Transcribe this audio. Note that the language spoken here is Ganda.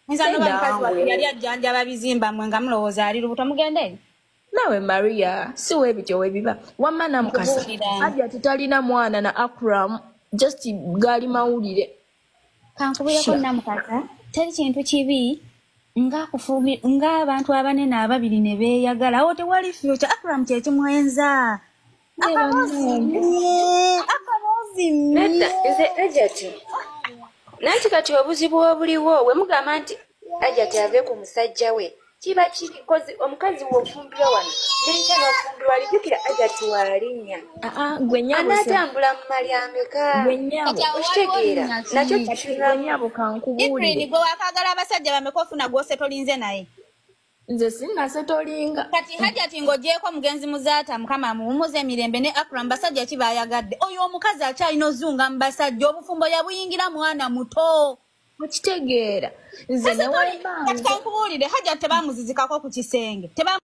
Nsano bamkazi wa yali ajjanja babizimba mwe nga mulowooza ali lubuto mugende. Nawe Maria, si webityo webiba. Wamana mukasa. Ajja tutalina mwana na Akram just gali mawulire. Kankubira ko namukasa. Teri kintu kibi nga kufumi nga abantu abanene ababiri ne beeyagala. Awo tewali future Akram kye kimwenza. Akamozi. Netta eze Ajati. Nanti kati obuzibu obuliwo we mugamba nti Ajati ave ku musajja we. Kiba kikozi omukazi wofumbira wano. Nencha nofumbirwa alijukira Ajati walinnya. Gwe nyabo se. Anatambula mu mali ameka. Gwe nyabo. Okitegeera. Nakyo kishira nyabo kankubulire. Ifrini gwe wakagala abasajja bamekofuna gwose tolinze naye. Nze sinna setolinga. Kati Hajati ng'ogyeko mugenzi muzaata Mukama muwumuze emirembe ne Akram basajja ki bayagadde. Oyo omukazi akyalina ozunga mu basajja obufumbo yabuyingira mwana muto. Okitegeera. Nze ne wayibanga. Kati kankubuulire Hajati tebamuzizikako ku kisenge.